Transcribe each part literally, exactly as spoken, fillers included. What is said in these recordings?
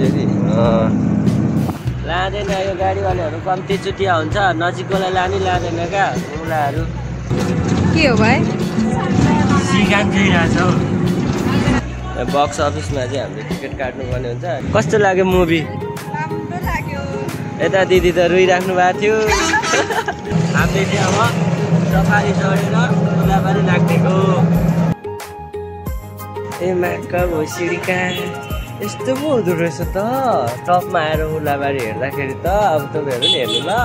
फेरि लाँदैन यो गाडीवालाहरू कम्ती चुटिया हुन्छ नजिककोलाई लानै लाँदैन क्या मुलाहरू के हो भाइ सिगान गइरहेछ हौ बक्स अफिसमा चाहिँ हामीले टिकट काट्नुपर्ने हुन्छ कस्तो लाग्यो मुभी राम्रो लाग्यो यता दिदी त रोइराख्नु भएको थियो हामीले चाहिँ अब सफारी चढेर मुलाबारी लाग्नेको ए माका भोसिडीका यस्तो पो हुँदो रहेछ त टपमा आएर मुलाबारी हेर्दाखेरि त अब तपाईँहरू नि हेर्नु ल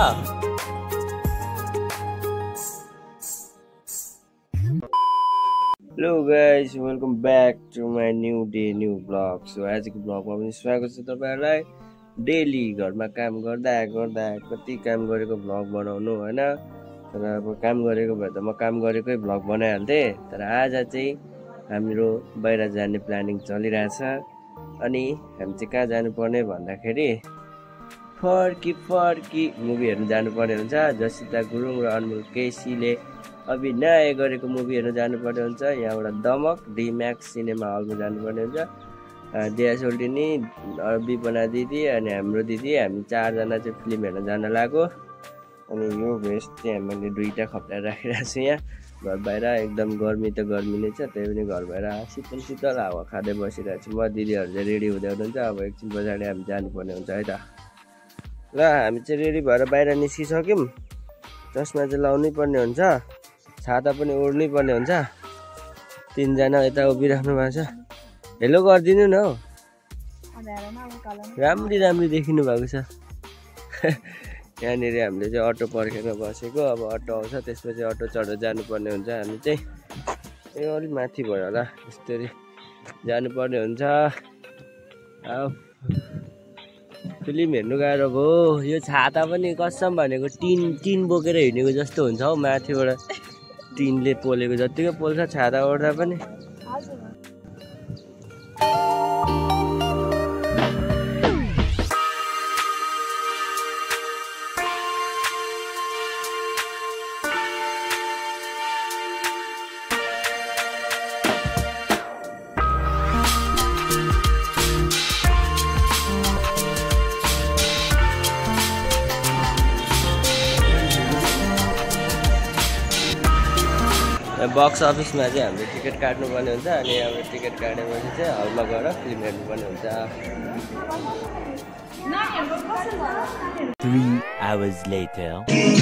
hello guys welcome back to my new day new blog so आजको ब्लगमा पनि स्वागत छ तपाईँहरूलाई डेली घरमा काम गर्दा गर्दा कति काम गरेको ब्लग बनाउनु होइन तर अब काम गरेको भए त म काम गरेकै ब्लग बनाइहाल्थेँ तर आज चाहिँ हाम्रो बाहिर जाने प्लानिङ चलिरहेछ अनि हामी चाहिँ कहाँ जानुपर्ने भन्दाखेरि फर्की फर्की मुभी हेर्नु जानुपर्ने हुन्छ जसिता गुरुङ र अनमोल केसीले अभिनय गरेको मुभी हेर्नु जानुपर्ने हुन्छ यहाँबाट दमक डिम्याक्स सिनेमा हलमा जानुपर्ने हुन्छ दिया सोल्टिनी विपना दिदी अनि हाम्रो दिदी हामी चारजना चाहिँ फिल्म हेर्न जान लाग्यो अनि यो भेस्ट चाहिँ हामीले दुईवटा खप्लाएर राखिरहेको छु यहाँ घर बाहिर एकदम गर्मी त गर्मी नै छ त्यही पनि घर बाहिर शीतल शीतल हावा खाँदै बसिरहेको छु म दिदीहरू चाहिँ रेडी हुँदै हुनुहुन्छ अब एकछिन पछाडि हामी जानुपर्ने हुन्छ है त ल हामी चाहिँ रेडी भएर बाहिर निस्किसक्यौँ चस्मा चाहिँ लाउनै पर्ने हुन्छ छाता पनि ओढ्नै पर्ने हुन्छ तिनजना यता उभिराख्नु भएको छ हेलो गरिदिनु न हौ राम्री राम्री देखिनु भएको छ यहाँनिर हामीले चाहिँ अटो पर्खेर बसेको अब अटो आउँछ त्यसपछि अटो चढेर जानुपर्ने हुन्छ हामी चाहिँ ए अलिक माथि भयो होला यस्तरी जानुपर्ने हुन्छ अब फिल्म हेर्नु गाह्रो भयो यो छाता पनि कसम भनेको टिन टिन बोकेर हिँडेको जस्तो हुन्छ हौ माथिबाट टिनले पोलेको जत्तिकै पोल्छ छाता ओढ्दा पनि बक्स अफिसमा चाहिँ हामीले टिकट काट्नुपर्ने हुन्छ अनि अब टिकट काटेपछि चाहिँ हलमा गएर फिल्म हेर्नुपर्ने हुन्छ Three hours later.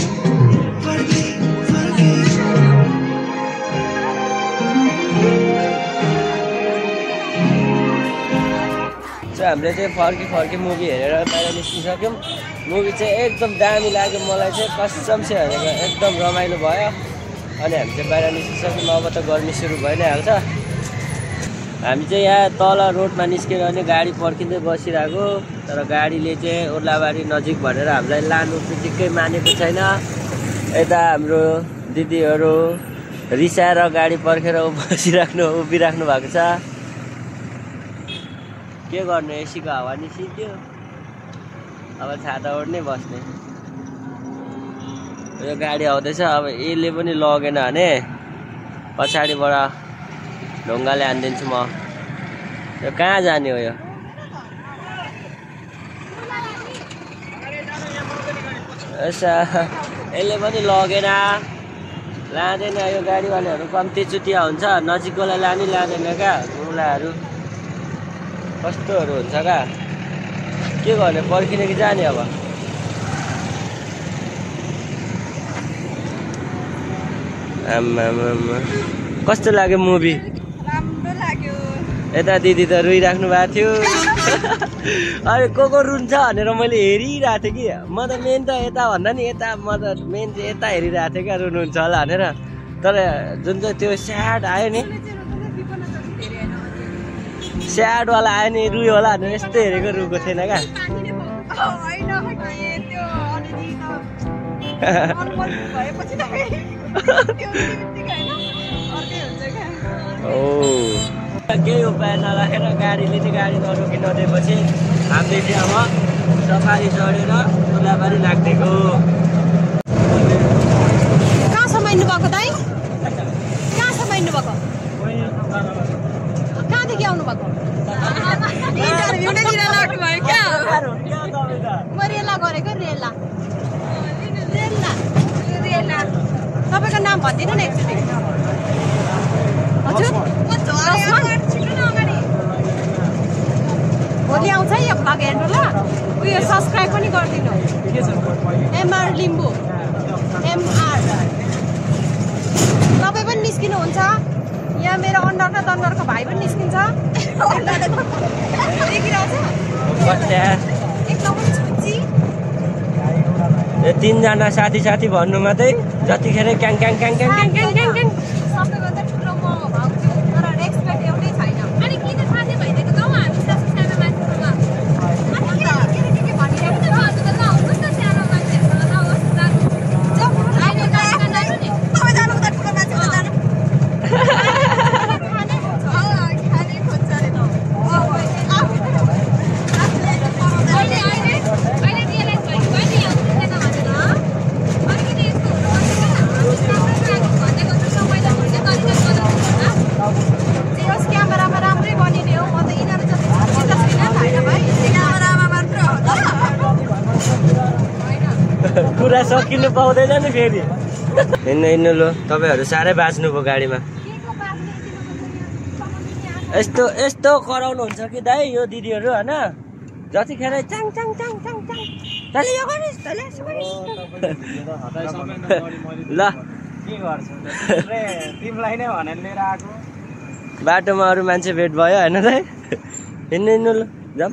सो हामीले चाहिँ फर्की फर्की मुभी हेरेर बाहिर निस्किसक्यौँ मुभी चाहिँ एकदम दामी लाग्यो मलाई चाहिँ कसम चाहिँ हेरेको एकदम रमाइलो भयो अनि हामी चाहिँ बाहिर निस्किसक्यौँ अब त गर्मी सुरु भइ नै हाल्छ हामी चाहिँ यहाँ तल रोडमा निस्केर अनि गाडी पर्खिँदै बसिरहेको तर गाडीले चाहिँ ओर्लाबारी नजिक भनेर हामीलाई लानु पिटिक्कै मानेको छैन यता हाम्रो दिदीहरू रिसाएर गाडी पर्खेर बसिराख्नु उभिराख्नु भएको छ के गर्नु एसीको हावा निस्कियो अब छाता ओढ्नै बस्ने यो गाडी आउँदैछ अब यसले पनि लगेन भने पछाडिबाट ढुङ्गाले हानिदिन्छु म यो कहाँ जाने हो यो यसो यसले पनि लगेन लाँदैन यो गाडीवालाहरू कम्ती चुटिया हुन्छ नजिककोलाई लानै लाँदैन क्या मुलाहरू कस्तोहरू हुन्छ क्या के गर्ने पर्खिने कि जाने अब आम्मा कस्तो लाग्यो मुभी राम्रो लाग्यो यता दिदी त रोइराख्नु भएको थियो अरे को को रुन्छ भनेर मैले हेरिरहेको थिएँ कि म त मेन त यता भन्दा नि यता म त मेन चाहिँ यता हेरिरहेको थिएँ क्या रुनुहुन्छ होला भनेर तर जुन चाहिँ त्यो स्याड आयो नि स्याडवाला आयो नि रुयो होला भनेर यस्तो हेरेको रुको थिएन क्या केही उपाय नराखेर गाडीले चाहिँ गाडी नरोकी नदिएपछि हामीले चाहिँ अब सफारी चढेर मुलाबारी लाग्नेको कहाँसम्म हिँड्नु भएको दाइ कहाँसम्म हिँड्नु भएको कहाँदेखि आउनु भएको तपाईँको नाम भनिदिनु न एकचोटि हजुर भोलि आउँछ है यो भ्लग हेर्नु ल उयो सब्सक्राइब पनि गरिदिनु एमआर लिम्बू एमआर तपाईँ पनि निस्किनुहुन्छ यहाँ मेरो अन्डरका दण्डरको भाइ पनि निस्किन्छ तीनजना साथी साथी भन्नु मात्रै जतिखेर क्याङ क्याङ क्याङ क्याङ क्याङ क्याङ क्याङ क्याङ सबैभन्दा ठुलो म भाउजू तर रेस्पेक्ट एउटै छैन अनि किन साथी भइदिएको त हामी सानो सानो मान्छेसँग कुरा सकिनु पाउँदैन नि फेरि हिँड्नु हिँड्नु लो तपाईँहरू साह्रै बाँच्नुभयो गाडीमा यस्तो यस्तो कराउनुहुन्छ कि दाइ यो दिदीहरू होइन जतिखेर चाङ चाङ चाङ चाङ चाङ तैँले यो गरिस् तैँले यसो गरिस् ल के गर्छु तिमीलाई नै भनेर लिएर आएको बाटोमा अरू मान्छे भेट भयो होइन दाइ हिँड्नु हिँड्नु ल जाऊँ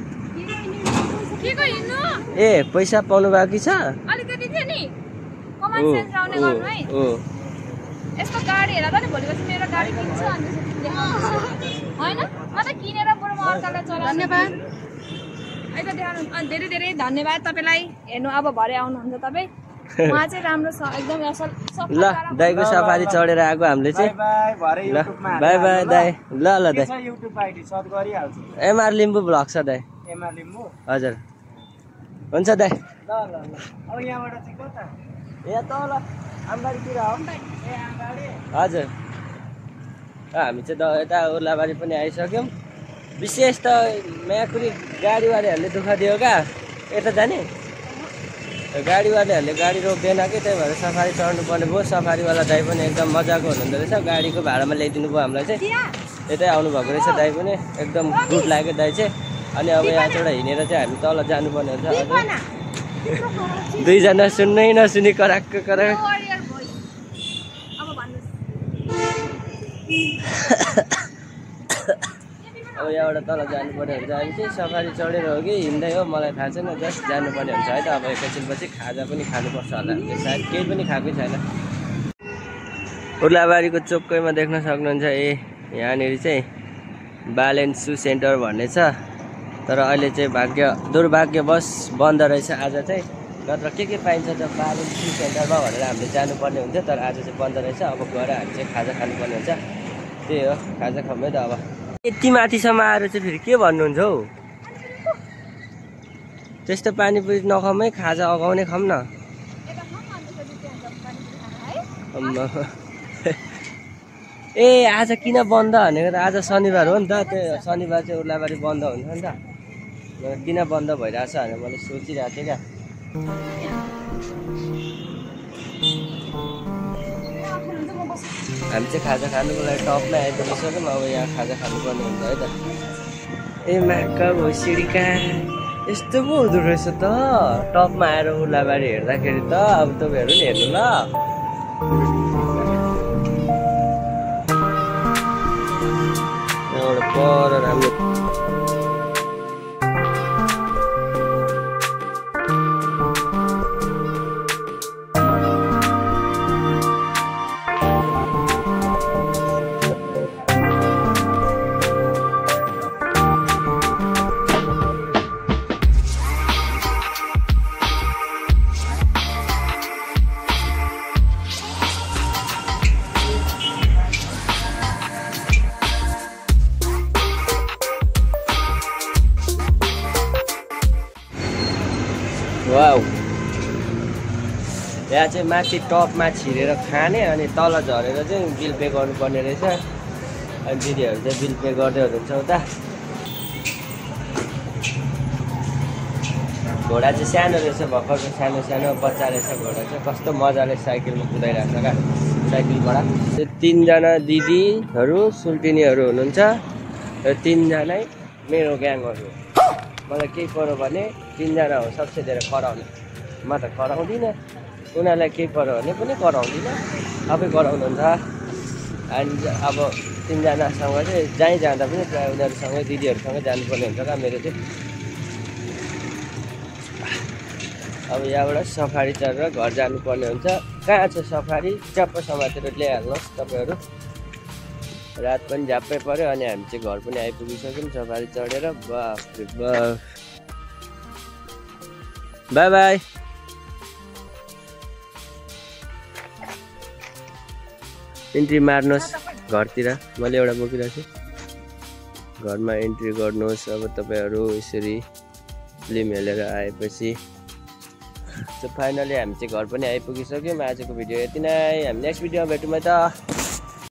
ए पैसा पाउनु बाँकी छ अलिकति थियो नि कमान सेन्स राउने गर्नु है यस्तो गाडी हेर त नि भोलिपछि मेरो गाडी किन्छ अनि हैन म त किनेर बरु म अर्कालाई चलाउँछु धन्यवाद है त देखाउनु अनि धेरै धेरै धन्यवाद तपाईलाई हेर्नु अब भरे आउनुहुन्छ तपाई उहाँ चाहिँ राम्रो छ एकदम असल ल दाइको सफारी चढेर आएको हामीले चाहिँ बाइ भरे युट्युबमा बाइ बाइ दाइ ल ल दाइ युट्युब आइडी सर्च गरिहाल्छु एमआर लिम्बू ब्लग छ दाइ एमआर लिम्बू हजुर हुन्छ दाइ ल ल ल अब यहाँबाट चाहिँ कता यहाँ तल आमबारीतिर हो ए आमबारी हजुर हामी चाहिँ यता ओर्लाबारी पनि आइसक्यौँ विशेष त म्याकुरी गाडीवालेहरूले दुःख दियो क्या यता जाने गाडीवालेहरूले गाडी रोक्दैन कि त्यही भएर सफारी चढ्नु पर्ने भयो सफारीवाला दाइ पनि एकदम मजाको हुनुहुँदो रहेछ गाडीको भाडामा ल्याइदिनु भयो हामीलाई चाहिँ यतै आउनुभएको रहेछ दाइ पनि एकदम गुड लाग्यो दाइ चाहिँ अनि अब यहाँबाट हिँडेर चाहिँ हामी तल जानुपर्ने हुन्छ दुईजना सुन्नै नसुनी कराक्क कराक अब यहाँबाट तल जानुपर्ने हुन्छ हामी चाहिँ सफारी चढेर हो कि हिँड्दै हो मलाई थाहा छैन जस्ट जानुपर्ने हुन्छ है त अब एकैछिनपछि खाजा पनि खानुपर्छ होला हामीले सायद केही पनि खाएकै छैन ओर्लाबारीको चोकैमा देख्न सक्नुहुन्छ ए यहाँनिर चाहिँ बालेन सु सेन्टर भन्ने छ तर अहिले चाहिँ भाग्य दुर्भाग्यवश बन्द रहेछ आज चाहिँ नत्र के के पाइन्छ त बालेन सु सेन्टरमा भनेर हामीले जानुपर्ने हुन्छ तर आज चाहिँ बन्द रहेछ अब गएर हामी चाहिँ खाजा खानुपर्ने हुन्छ त्यही हो खाजा खामै त अब यति माथिसम्म आएर चाहिँ फेरि के भन्नुहुन्छ हौ त्यस्तो पानीपुरी नखामै खाजा अगाउने खाऊँ न ए आज किन बन्द भनेको त आज शनिबार हो नि त त्यो शनिबार चाहिँ ओर्लाबारी बन्द हुन्छ नि त किन बन्द भइरहेछ भनेर मैले सोचिरहेको थिएँ क्या हामी चाहिँ खाजा खानुको लागि टपमा आइपुगिसक्यौँ अब यहाँ खाजा खानुपर्ने हुन्छ है त ए माका भोसिडीका यस्तो पो हुँदो रहेछ त टपमा आएर ओर्लाबारी हेर्दाखेरि त अब तपाईँहरू नि हेर्नु ल यहाँबाट पर राम्रो वाउ यहाँ चाहिँ माथि टपमा छिरेर खाने अनि तल झरेर चाहिँ बिल पे गर्नुपर्ने रहेछ अनि दिदीहरू चाहिँ बिल पे गर्दै हुनुहुन्छ उता घोडा चाहिँ सानो रहेछ भर्खरको सानो सानो बच्चा रहेछ घोडा चाहिँ कस्तो मजाले साइकलमा कुदाइरहेको छ क्या साइकलबाट त्यो तिनजना दिदीहरू सुल्टिनीहरू हुनुहुन्छ र तिनजनै मेरो ग्याङहरू मलाई केही पऱ्यो भने तिनजना हो सबसे धेरै कराउने म त कराउँदिनँ उनीहरूलाई केही पऱ्यो भने पनि कराउँदिनँ आफै कराउनुहुन्छ अनि अब तिनजनासँग चाहिँ जहीँ जाँदा पनि प्रायः उनीहरूसँगै दिदीहरूसँगै जानुपर्ने हुन्छ क्या मेरो चाहिँ अब यहाँबाट सफारी चढेर घर जानुपर्ने हुन्छ कहाँ छ सफारी चप्प समातेर ल्याइहाल्नुहोस् तपाईँहरू रात पनि झ्याप्पै पऱ्यो अनि हामी चाहिँ घर पनि आइपुगिसक्यौँ सफारी चढेर बाफ रे बाफ बाई बाई इन्ट्री मार्नुहोस् घरतिर मैले एउटा बोकिरहेको छु घरमा इन्ट्री गर्नुहोस् अब तपाईँहरू यसरी फिल्म हेरेर आएपछि सो फाइनली हामी चाहिँ घर पनि आइपुगिसक्यौँ आजको भिडियो यति नै हामी नेक्स्ट भिडियोमा भेटौँ त